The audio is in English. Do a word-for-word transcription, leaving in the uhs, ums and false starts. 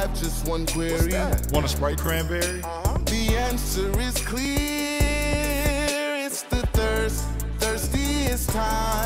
have just one query. Want a Sprite Cranberry? Uh-huh. The answer is clear. It's the thirst, thirstiest time.